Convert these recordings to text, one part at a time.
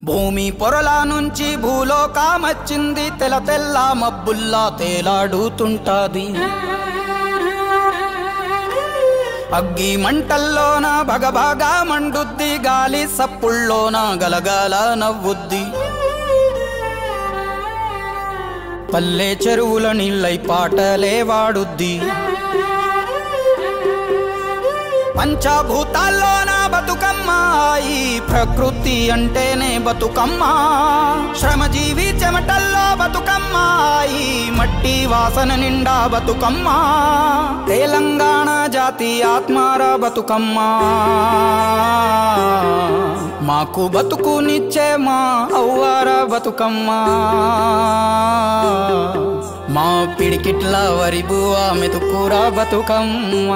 భూమి పొరల నుంచి భూలోకమచ్చింది తెల్ల తెల్ల మబ్బుల్లా తేలాడుతుంటాది అగ్గి మంటల్లోన భగభగా మండుద్ది గాలి సప్పుల్లోన గలగల నవ్వుద్ది పల్లె చెరువుల నీళ్ళై పాటలే వాడుద్ది పంచభూతాల్లోన బతుకమ్మ ఈ ప్రకృతి అంటేనే బతుకమ్మ శ్రమజీవి చెమటల్లో బతుకమ్మ ఈ మట్టి వాసన నిండా బతుకమ్మ తెలంగాణ జాతి ఆత్మార బతుకమ్మ మాకు బతుకునిచ్చే మా అవ్వార బతుకమ్మ మా పిడికిట్ల వరిబువ మెతుకురా బతుకమ్మ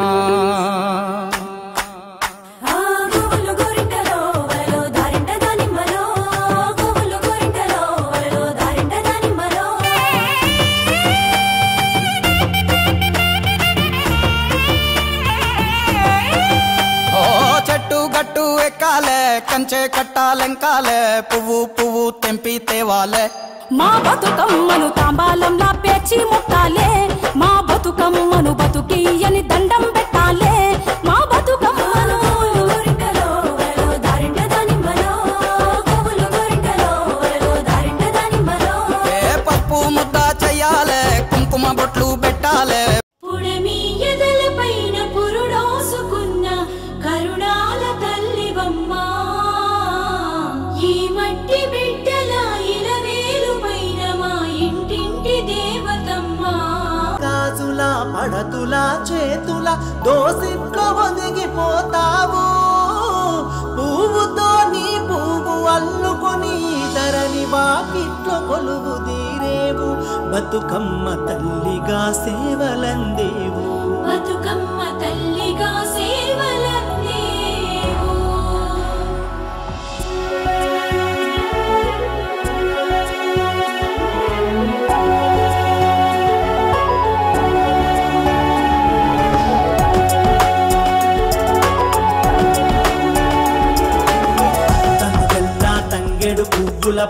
గట్టు ఎక్కాలే కంచె కట్టాలెంకాలే పువ్వు పువ్వు తెంపి తేవాలే మా బతుకమ్మను తాంబాలంలా పేర్చి ముట్టాలే మా బతుకమ్మను బతుకియని దండం పెట్టాలే మా బతుకమ్మను పప్పు ముద్ద చెయ్యాలే కుంకుమ బొట్లు పెట్టాలే పడతుల చేతుల దోసిట్లో ఒదిగిపోతావు పువ్వుతో నీ పువ్వు అల్లుకొని ధరణి వాకిట్లో కొలువు తీరేవు బతుకమ్మ తల్లిగా సేవలందేవు బతుకమ్మ తల్లిగా సేవలందేవు పువ్వుల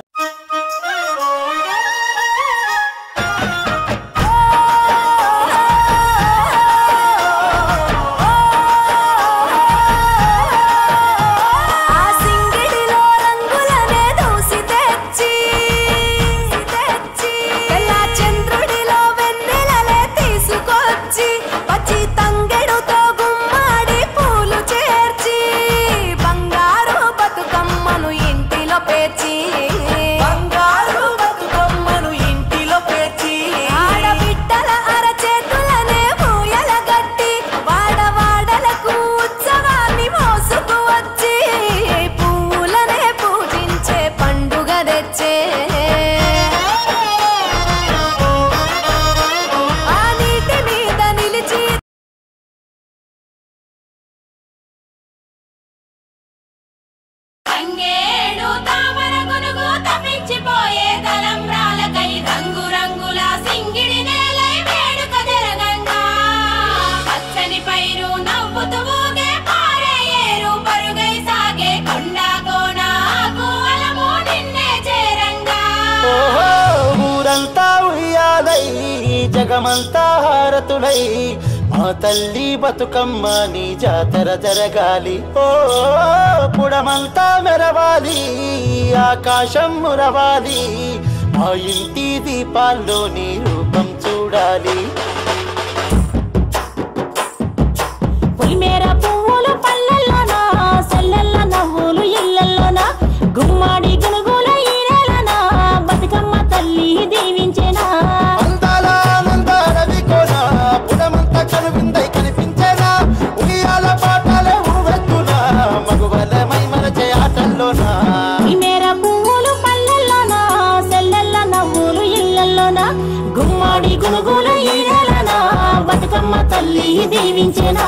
జగమంతా హారతులై మా తల్లి బతుకమ్మ నీ జాతర జరగాలి ఓ పుడమంతా మెరవాలి ఆకాశం మురవాలి మా ఇంటి దీపాల్లో నీ రూపం చూడాలి పొలిమేర పువ్వులు పల్లెల్లోనా సెల్లెల్ల నవ్వులు ఇళ్ళల్లోనా గుమ్మాడి గునుగుల ఈరేలనా బతుకమ్మ తల్లి దీవించేనా గుమ్మాడి గునుగుల ఈరేలనా బతుకమ్మ తల్లి దీవించేనా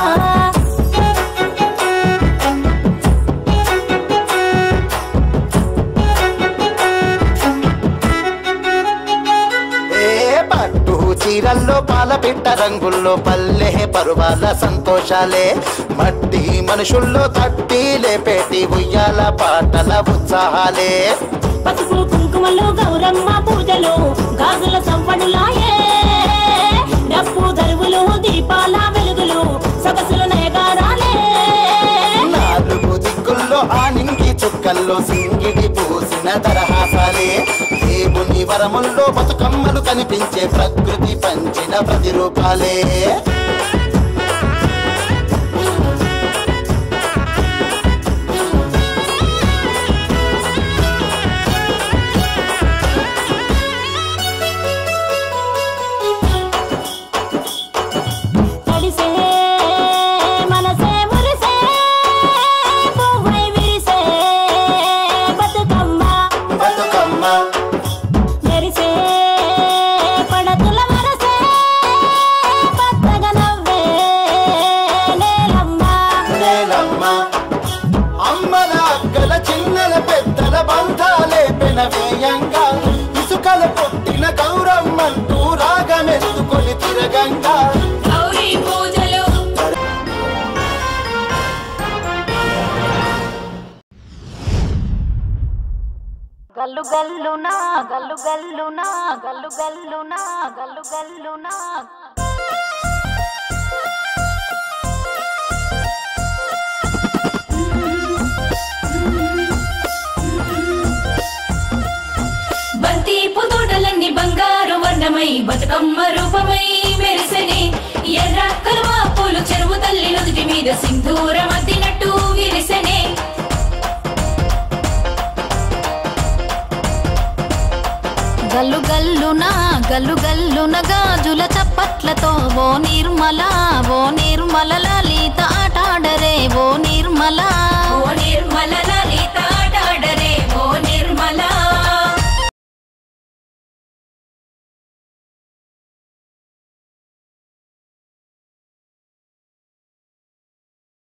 చీరల్లో పాల పిట్ట రంగుల్లో పల్లె పరువాల సంతోషాలే మట్టి మనుషుల్లో తట్టి లేపేటి ఉయ్యాల పాటల ఉత్సాహాలే పసుపు కుంకుమలు గౌరమ్మ పూజలు గాజుల సంపడులాయే డప్పు దరువులు దీపాల వెలుగులు సొగసులు నయగారాలే నాలుగు దిక్కుల్లో ఆనింగి చుక్కల్లో సింగిడి పూసిన దరహాసాలే దేవుని వరముల్లో బతుకమ్మలు కనిపించే ప్రకృతి పంచిన ప్రతిరూపాలే ఇసుకల పుట్టిన గౌరమ్మంటూ రాగమెత్తుకొని తిరగంగా గౌరీ పూజలు గల్లు గల్లునా గల్లు గల్లునా గల్లు గల్లునా గల్లు గల్లునా బంతి పుతోటలన్నీ బంగారు వర్ణమై బతుకమ్మ రూపమై మెరిసెనే ఎర్ర కలువ పూలు చెరువు తల్లి నుదుటి మీద సింధూరం అద్దినట్టు విరిసెనే గల్లు గల్లున గాజుల చప్పట్లతో ఓ నిర్మల లలిత ఆటాడరే ఓ నిర్మల